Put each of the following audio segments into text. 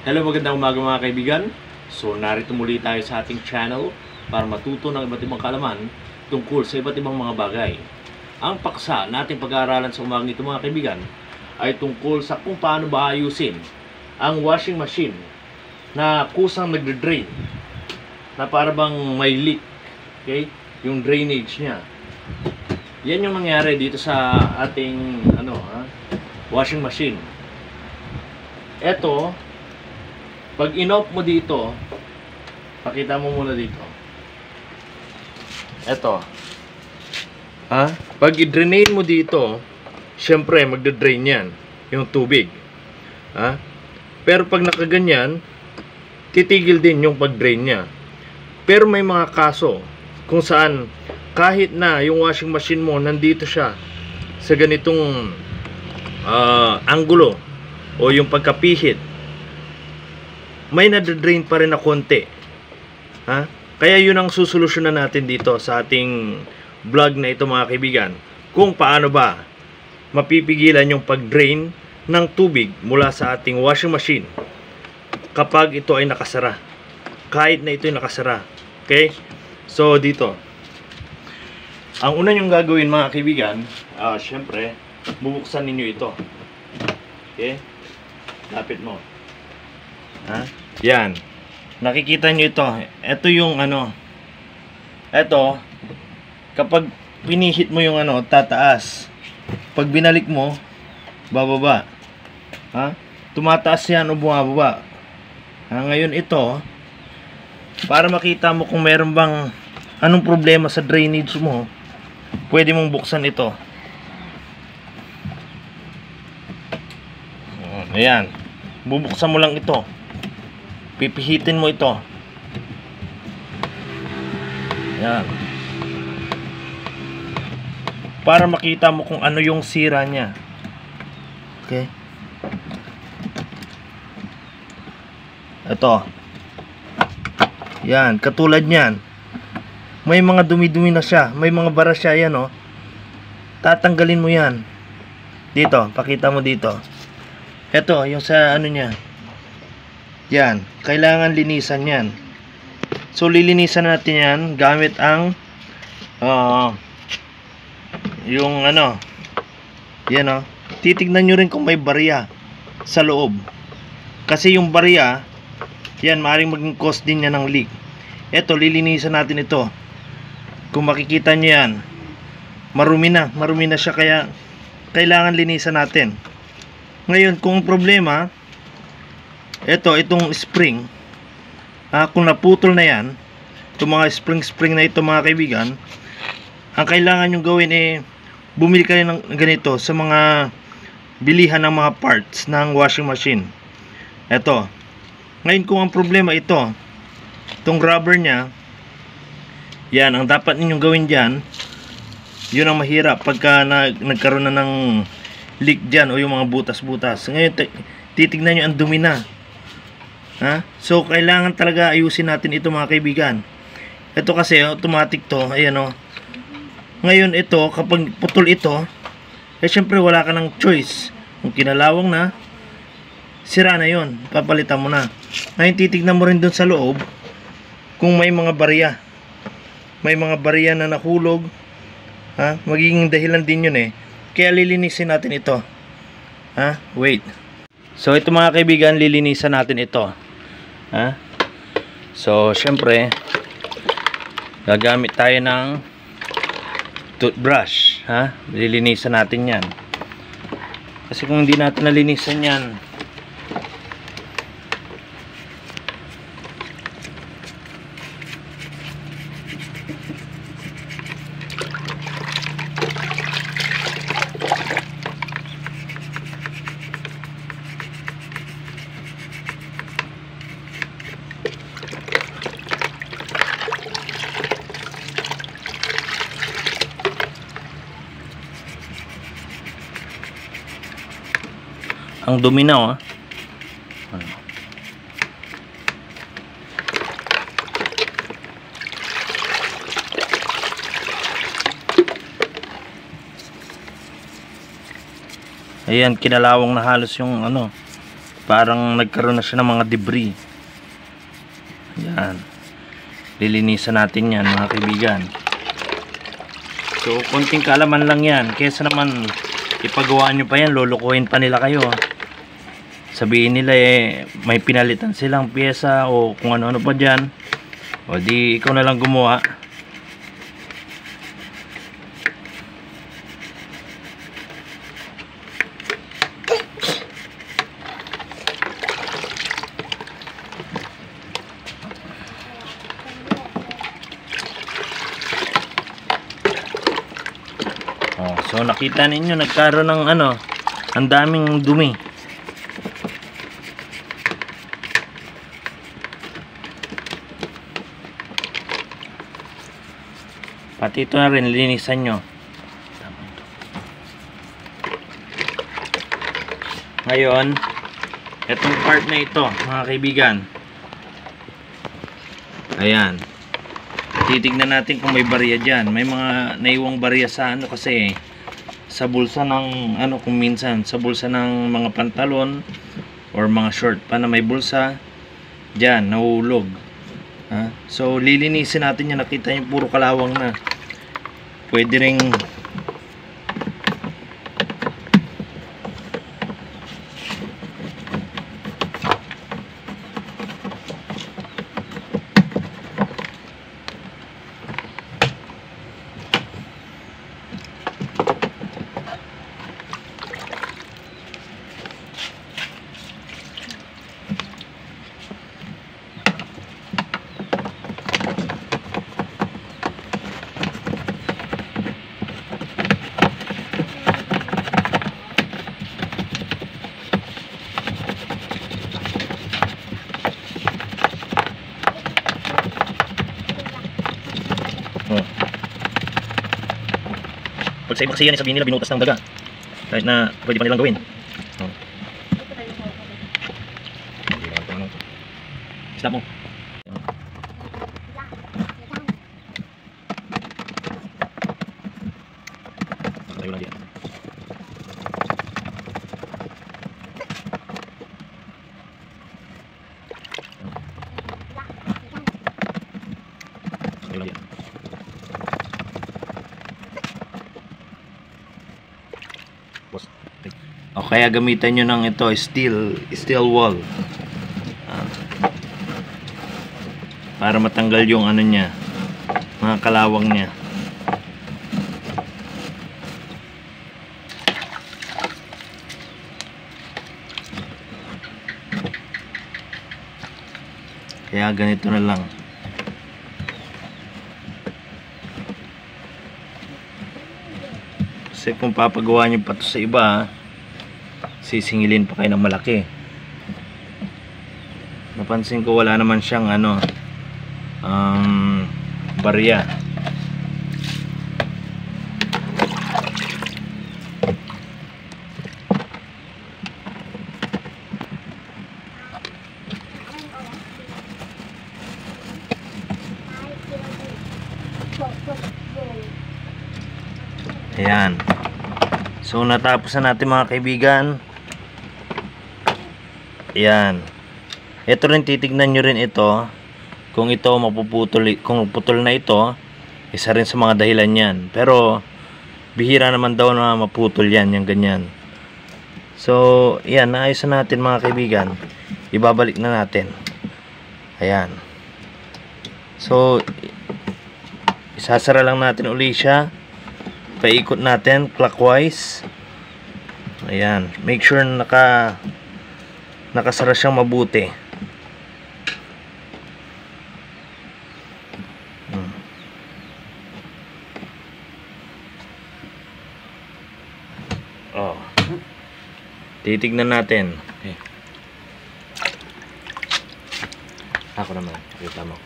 Hello, magandang umaga mga kaibigan. So, narito muli tayo sa ating channel para matuto ng iba't ibang kaalaman tungkol sa iba't ibang mga bagay. Ang paksa nating pag-aaralan sa umagang ito mga kaibigan ay tungkol sa kung paano ba ayusin ang washing machine na kusang nagde-drain, na para bang may leak, okay? Yung drainage niya. Yan yung nangyari dito sa ating washing machine. Eto, pag in-off mo dito, pakita mo muna dito. Eto. Pag i-drain mo dito, syempre magde-drain yan, yung tubig. Pero pag nakaganyan, titigil din yung pag-drain niya. Pero may mga kaso kung saan kahit na yung washing machine mo nandito siya sa ganitong anggulo o yung pagkapihit, may nade-drain pa rin na konti. Kaya yun ang susolusyonan natin dito sa ating vlog na ito mga kaibigan, kung paano ba mapipigilan yung pag-drain ng tubig mula sa ating washing machine kapag ito ay nakasara, kahit na ito ay nakasara. Okay? So dito, ang una nyong gagawin mga kaibigan, syempre bubuksan ninyo ito. Okay? Lapit mo. Yan. Nakikita nyo ito. Ito yung ito, kapag pinihit mo yung tataas. Pag binalik mo, bababa. Tumataas yan o bumababa. Ngayon ito, para makita mo kung meron bang anong problema sa drainage mo, pwede mong buksan ito. Ayan. Bubuksan mo lang ito. Pipihitin mo ito. Ayan. Para makita mo kung ano yung sira niya. Okay. Ito. Yan, katulad niyan. May mga dumi-dumi na siya, may mga bara siya, yan oh. Tatanggalin mo yan. Dito, pakita mo dito. Ito, yung sa niya. Yan, kailangan linisan yan. So lilinisan natin yan gamit ang yung yan oh. Titignan nyo rin kung may barya sa loob. Kasi yung barya, yan, maaaring maging cause din yan ng leak. Ito, lilinisan natin ito. Kung makikita nyo yan, marumi na siya, kaya kailangan linisan natin. Ngayon, kung problema, itong spring, kung naputol na yan, itong mga spring na ito mga kaibigan, ang kailangan nyo gawin bumili kayo ng ganito sa mga bilihan ng mga parts ng washing machine. Ito. Ngayon, kung ang problema itong rubber nya, yan, ang dapat ninyong gawin dyan, yun ang mahirap pagka nagkaroon na ng leak dyan o yung mga butas-butas. Ngayon, titignan nyo ang dumi na. So, kailangan talaga ayusin natin ito mga kaibigan. Ito kasi, automatic to. Ayan o. Ngayon, ito, kapag putol ito, syempre wala ka ng choice. Kung kinalawang na, sira na yun. Papalitan mo na. Ngayon, titignan mo rin dun sa loob kung may mga barya. May mga barya na nahulog. Magiging dahilan din yun Kaya lilinisin natin ito. Wait. So ito mga kaibigan, lilinisan natin ito. So syempre, gagamit tayo ng toothbrush. Lilinisan natin yan. Kasi kung hindi natin nalinisan yan, ang dumi na Ayan, kinalawang na halos yung parang nagkaroon na siya ng mga debris. Yan. Lilinisan natin yan mga kaibigan. So konting kaalaman lang yan, kesa naman ipagawa nyo pa yan, lulukuhin pa nila kayo. Sabihin nila may pinalitan silang pyesa o kung ano-ano pa dyan, o di ikaw na lang gumawa. So nakita ninyo nagkaroon ng ang daming dumi. Pati ito na rin linisan nyo. Ngayon, itong part na ito mga kaibigan, ayan, titignan natin kung may barya dyan. May mga naiwang barya sa kasi sa bulsa ng kung minsan sa bulsa ng mga pantalon or mga short pa na may bulsa dyan, nahulog. So lilinisin natin yan. Nakita nyo puro kalawang na. Pwede ring pag sa iba kasi yan, sabihin nila binutas ng daga kahit na pwede pa nilang gawin. Stop mo. Tayo lang yan. Tayo lang yan. O kaya gamitan nyo ng ito steel wall para matanggal yung niya, mga kalawang niya. Kaya ganito na lang. Kasi kung papagawa nyo pa to sa iba, sisingilin pa kayo ng malaki. Napansin ko wala naman siyang barya. Ayan. So natapos na natin mga kaibigan. Ayan. Ito rin, titignan nyo rin ito. Kung ito mapuputol, kung putol na ito, isa rin sa mga dahilan yan. Pero bihira naman daw na maputol yan, yung ganyan. So ayan, naayos na natin mga kaibigan. Ibabalik na natin. Ayan. So isasara lang natin uli siya. Paikot natin clockwise. Ayan. Make sure nakasara siyang mabuti. Oh. Titignan natin. Okay. Ako naman. Kita mo.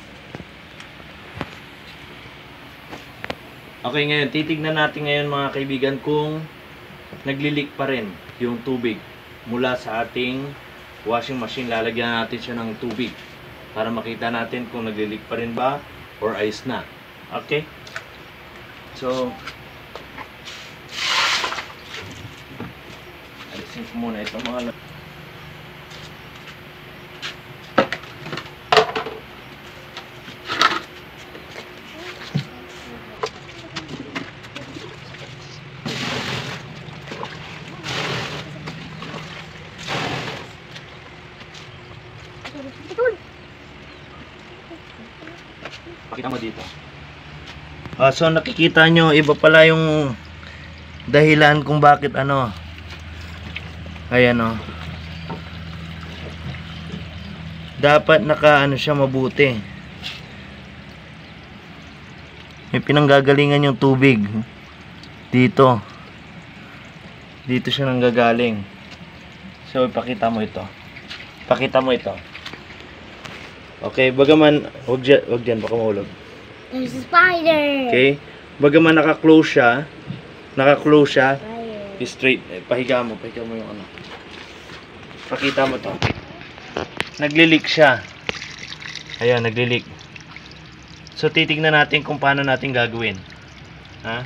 Okay, ngayon titignan natin ngayon mga kaibigan kung naglilik pa rin yung tubig mula sa ating washing machine. Lalagyan natin siya ng tubig para makita natin kung naglilik pa rin ba or ayos na. Okay? So alisin ko muna itong mga Pakita mo dito. So nakikita nyo, iba pala yung dahilan kung bakit ano. Ayan o. Dapat naka ano siya mabuti. May pinanggagalingan yung tubig. Dito. Dito siya nanggagaling. So ipakita mo ito. Pakita mo ito. Okay, bagaman wag dyan baka mahulog. There's a spider. Okay? Bagaman naka-close siya, straight, pahiga mo yung ano. Pakita mo to. Nagli-leak siya. Ayan, nagli-leak. So titingnan natin kung paano natin gagawin. Ha?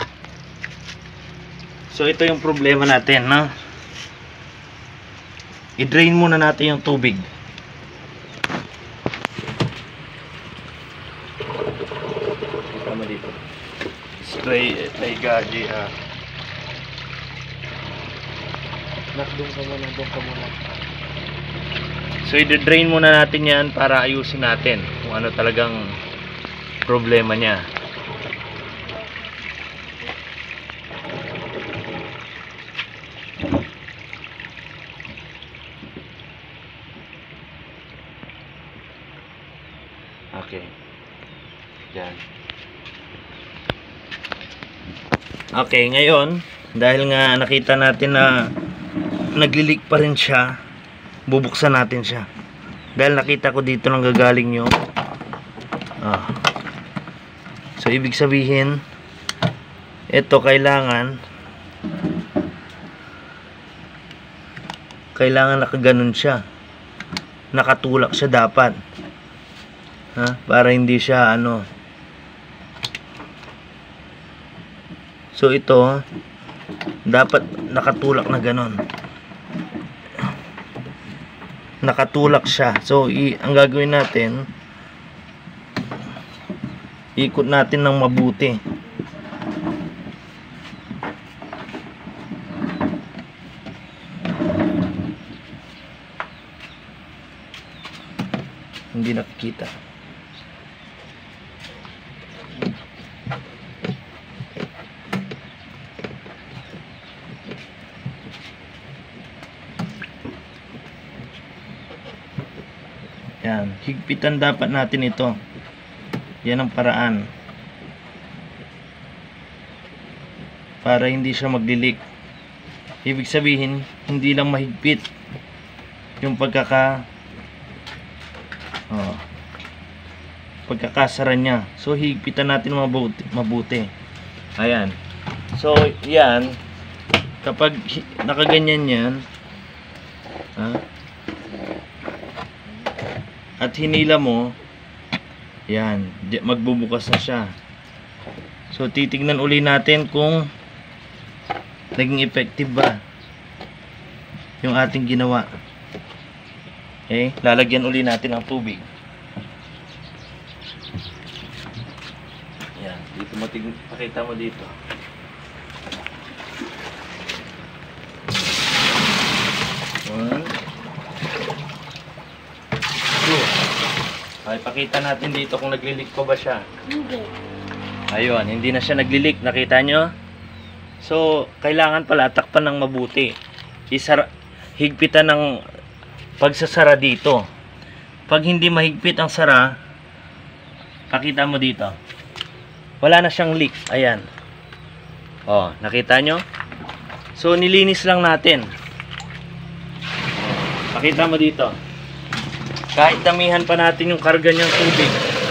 So ito yung problema natin, no? I-drain muna natin yung tubig. Tama dito. Spray, gaji, doon ka muna. So i-drain muna natin yan para ayusin natin kung ano talagang problema niya. Okay. Yan. Okay, ngayon, dahil nga nakita natin na naglilik pa rin siya, bubuksan natin siya. Dahil nakita ko dito nang gagaling yung so ibig sabihin ito kailangan nakaganon siya, nakatulak siya dapat, para hindi siya ano. So ito dapat nakatulak na ganon, nakatulak siya. So ang gagawin natin, ikot natin ng mabuti. Hindi nakikita. Yan, higpitan dapat natin ito. Yan ang paraan para hindi siya maglilik. Ibig sabihin, hindi lang mahigpit yung pagkakasara niya. So higpitan natin mabuti. Ayan. So yan, kapag nakaganyan yan, at hinila mo, yan, magbubukas na siya. So titignan uli natin kung naging effective ba yung ating ginawa. Okay, lalagyan uli natin ng tubig. Yan, dito pakita mo dito. Okay, pakita natin dito kung naglilik pa ba siya. Hindi. Ayun, hindi na siya naglilik. Nakita nyo? So, kailangan pala takpan ng mabuti. Higpitan ng pagsasara dito. Pag hindi mahigpit ang sara, pakita mo dito. Wala na siyang leak. Ayan. Oh, nakita nyo? So, nilinis lang natin. Pakita mo dito. Kahit damihan pa natin yung karga niyang tubig.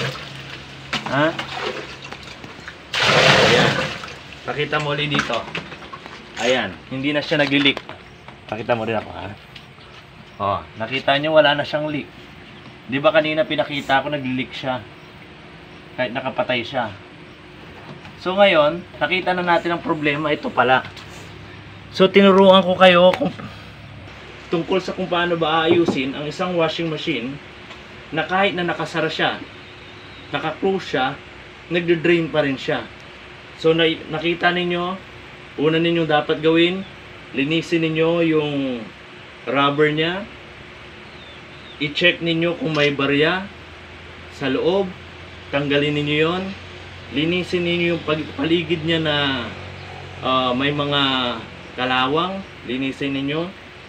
Ayan. Pakita mo ulit dito. Ayan. Hindi na siya nag-leak. Pakita mo rin ako, Oh, nakita niyo wala na siyang leak. Di ba kanina pinakita ko nag-leak siya? Kahit nakapatay siya. So ngayon, nakita na natin ang problema. Ito pala. So tinuruan ko kayo kung tungkol sa kung paano ba aayusin ang isang washing machine na kahit na nakasara siya, naka-close siya, nagde-drain pa rin siya. So nakita ninyo, una ninyong dapat gawin, linisin ninyo yung rubber niya, i-check ninyo kung may barya sa loob. Tanggalin ninyo yon. Linisin ninyo yung paligid niya na may mga kalawang. Linisin ninyo.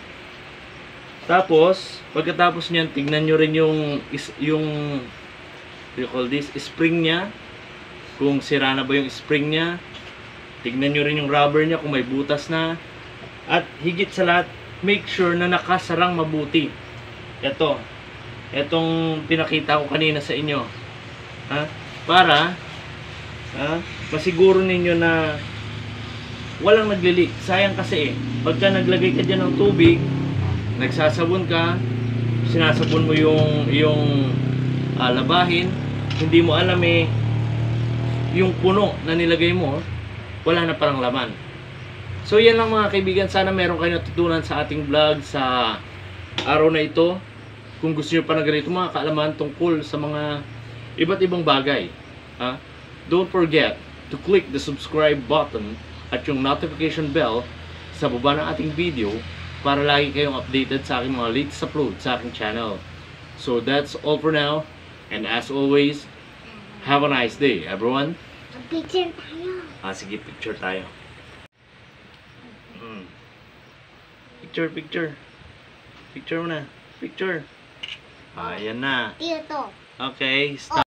Tapos, pagkatapos niyan, tignan nyo rin yung what do you call this, spring niya. Kung sira na ba yung spring niya. Tignan nyo rin yung rubber niya kung may butas na. At higit sa lahat, make sure na nakasarang mabuti. Etong pinakita ko kanina sa inyo. Para masiguro ninyo na walang naglilik. Sayang kasi pagka naglagay ka dyan ng tubig, nagsasabon ka, sinasabon mo yung labahin, hindi mo alam yung puno na nilagay mo, wala na parang laman. So yan lang mga kaibigan, sana meron kayo natutunan sa ating vlog sa araw na ito. Kung gusto nyo pa na ganito mga kaalaman tungkol sa mga iba't ibang bagay, don't forget to click the subscribe button at yung notification bell sa baba ng ating video para lagi kayong updated sa aking mga latest upload sa aking channel. So that's all for now, and as always, have a nice day everyone. Picture tayo. Sige, picture tayo. Picture mo na. Picture. Ayan na. Dito. Okay, stop.